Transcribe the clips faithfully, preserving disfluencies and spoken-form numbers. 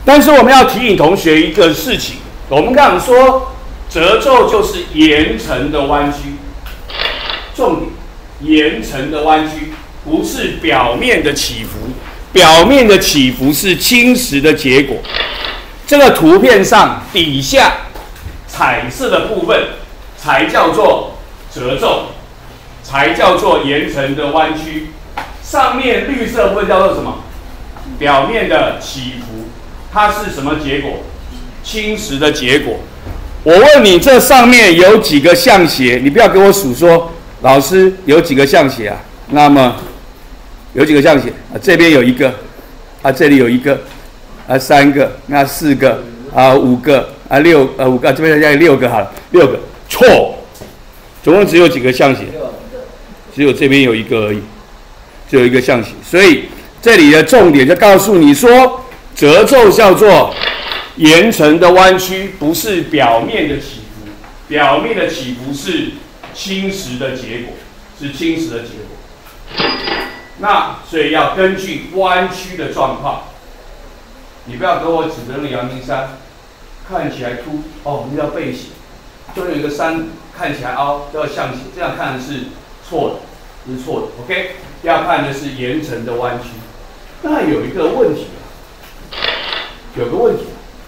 但是我们要提醒同学一个事情，我们刚刚说褶皱就是岩层的弯曲，重点，岩层的弯曲不是表面的起伏，表面的起伏是侵蚀的结果。这个图片上底下彩色的部分才叫做褶皱，才叫做岩层的弯曲。上面绿色部分叫做什么？表面的起伏，它是什么结果？侵蚀的结果。我问你，这上面有几个象鞋？你不要给我数说，老师有几个象鞋啊？那么有几个象鞋啊？这边有一个，啊，这里有一个，啊，三个，那四个，啊，五个，啊，六，呃，五个，这边加六个好了，六个，错，总共只有几个象鞋？只有这边有一个而已，只有一个象鞋。所以这里的重点就告诉你说，褶皱叫做岩层的弯曲，不是表面的起伏，表面的起伏是侵蚀的结果，是侵蚀的结果。那所以要根据弯曲的状况，你不要给我指着那个阳明山，看起来凸，哦，那叫背斜；就有一个山看起来凹，叫象斜，这样看是错的，是错的。OK， 要看的是岩层的弯曲。那有一个问题，有个问题。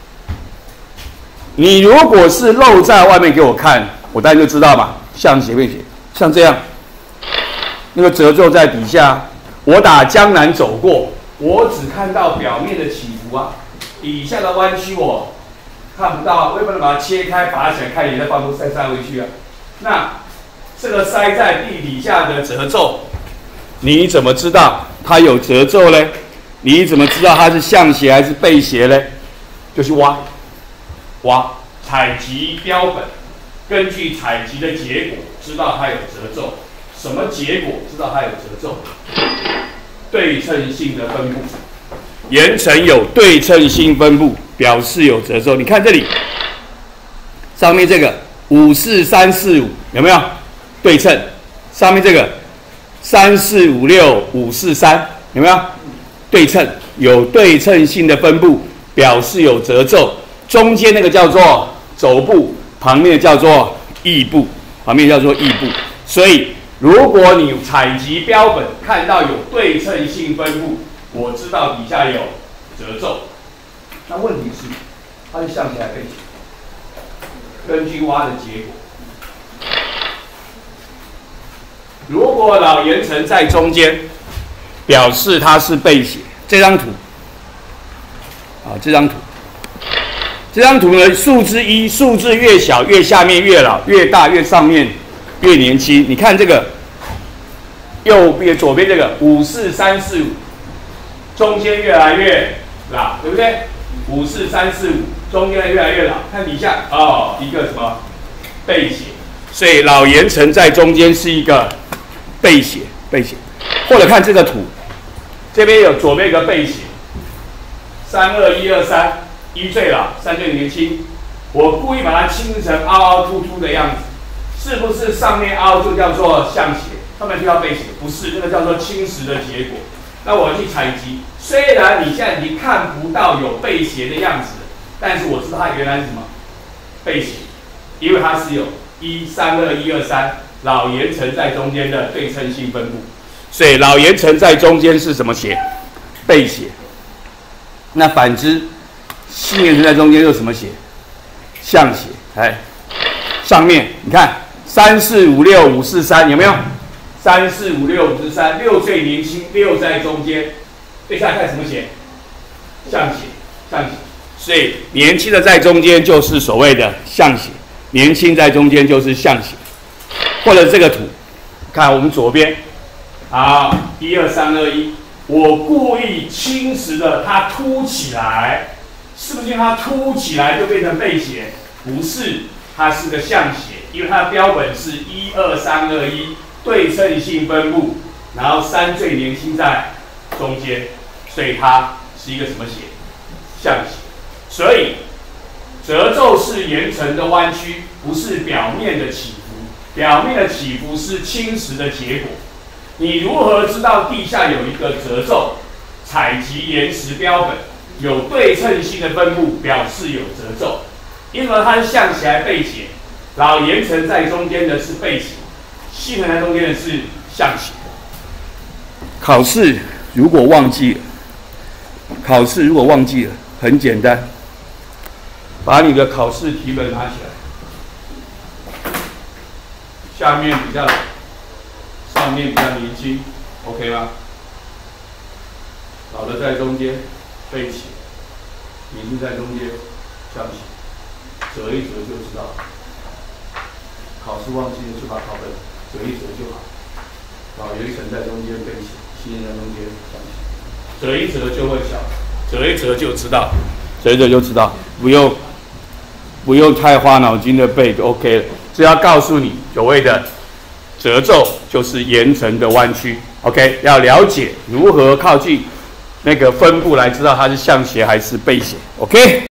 你如果是露在外面给我看，我当然就知道嘛，象斜背斜，像这样，那个褶皱在底下，我打江南走过，我只看到表面的起伏啊，底下的弯曲我看不到，我也不能把它切开拔起来看，也再放出塞塞回去啊。那这个塞在地底下的褶皱，你怎么知道它有褶皱嘞？你怎么知道它是象斜还是背斜嘞？就去挖。挖采集标本，根据采集的结果知道它有褶皱。什么结果知道它有褶皱？对称性的分布，岩层有对称性分布，表示有褶皱。你看这里，上面这个五四三四五有没有对称？上面这个三四五六五四三有没有对称？有对称性的分布，表示有褶皱。中间那个叫做肘部，旁边的叫做翼部，旁边叫做翼部。所以，如果你采集标本看到有对称性分布，我知道底下有褶皱。那问题是，它是象斜还是背斜？根据挖的结果，如果老岩层在中间，表示它是背斜。这张图，啊，这张图。这张图呢，数字一，数字越小越下面越老，越大越上面越年轻。你看这个右边左边这个五四三四五，中间越来越老，对不对？五四三四五，中间越来越老。看底下哦，一个什么背斜，所以老岩层在中间是一个背斜，背斜。或者看这个图，这边有左边一个背斜，三二一二三。一最老，三最年轻。我故意把它清成凹凹凸凸的样子，是不是上面凹就叫做象斜，上面就叫背斜？不是，那个叫做侵蚀的结果。那我去采集，虽然你现在已经看不到有背斜的样子，但是我知道它原来是什么背斜，因为它是有一三二一二三老岩层在中间的对称性分布，所以老岩层在中间是什么斜？背斜。那反之。新岩层在中间又什么斜？象斜。哎，上面你看三四五六五四三有没有？三四五六五四三，六最年轻，六在中间。对下看什么斜？象斜，象斜。所以年轻的在中间就是所谓的象斜，年轻在中间就是象斜。或者这个图，看我们左边，好，一二三二一，我故意侵蚀的它凸起来。是不是因为它凸起来就变成背斜？不是，它是个象斜，因为它的标本是一二三二一对称性分布，然后三最年轻在中间，所以它是一个什么斜？象斜。所以褶皱是岩层的弯曲，不是表面的起伏。表面的起伏是侵蚀的结果。你如何知道地下有一个褶皱？采集岩石标本。 有对称性的分布，表示有褶皱，因而它是向斜还背斜。老岩层在中间的是背斜，细痕在中间的是向斜。考试如果忘记了，考试如果忘记了，很简单，把你的考试题本拿起来，下面比较，上面比较年轻 ，OK 吗？老的在中间，背斜，年轻在中间，向斜，折一折就知道了。考试忘记了就把考本折一折就好。老岩层在中间背斜，细痕在中间向斜，折一折就会晓，折一折就知道，折一折就知道，不用不用太花脑筋的背就 OK 了。只要告诉你所谓的褶皱就是岩层的弯曲 ，OK， 要了解如何靠近那个分布来知道它是向斜还是背斜 ，OK。